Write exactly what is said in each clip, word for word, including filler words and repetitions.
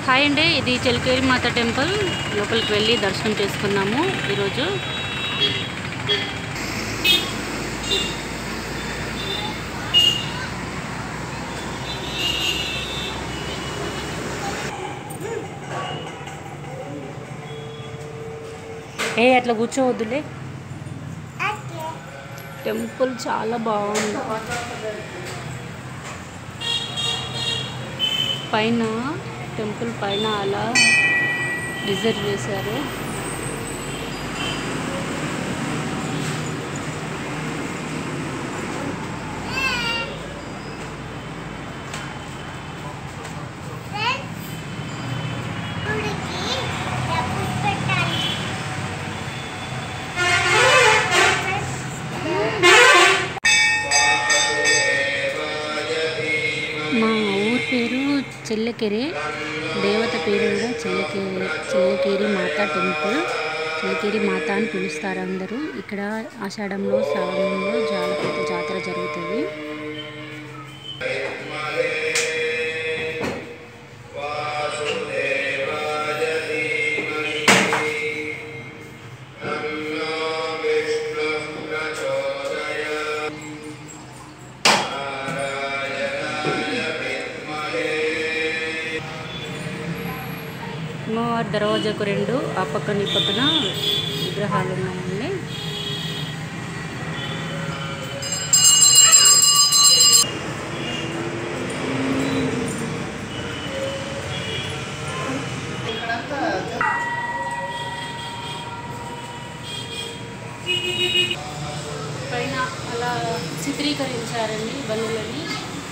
Hi అండి, ఇది చెలికేరి మాత temple. లోపలికి వెళ్ళి దర్శనం చేసుకున్నాము ఈరోజు. ఏ అట్లా కూర్చోవద్దులే. టెంపుల్ చాలా బాగుంది. పైన టెంపుల్ పైన అలా రిజర్వ్ చేశారు. మా ఊరి పేరు చెల్లకేరి, దేవత పేరు కూడా చెల్లకేరి చెల్లకేరి మాత టెంపుల్. చెల్లకేరి మాత అని పిలుస్తారు అందరూ. ఇక్కడ ఆషాఢంలో శ్రావణంలో చాలా పెద్ద జాతర జరుగుతుంది. అమ్మవారి దర్వాజాకు రెండు ఆ పక్కన ఈ పక్కన విగ్రహాలు ఉన్నాయండి. పైన అలా చిత్రీకరించారండి బలులని.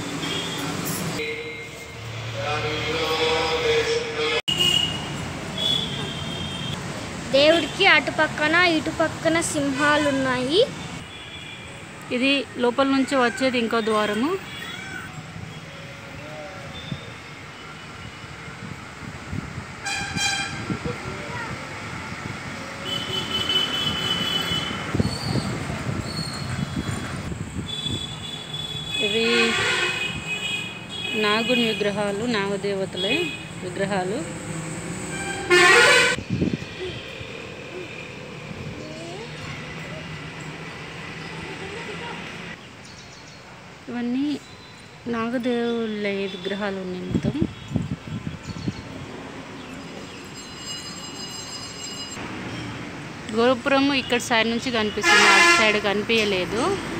దేవుడికి అటు పక్కన ఇటు పక్కన సింహాలు ఉన్నాయి. ఇది లోపల నుంచి వచ్చేది ఇంకో ద్వారము. ఇవి నాగుని విగ్రహాలు, నాగదేవతలే విగ్రహాలు. ఇవన్నీ నాగదేవుళ్ళ విగ్రహాలు ఉన్నాయి మొత్తం. గోపురం ఇక్కడ సైడ్ నుంచి కనిపిస్తుంది, అటు సైడ్ కనిపించలేదు.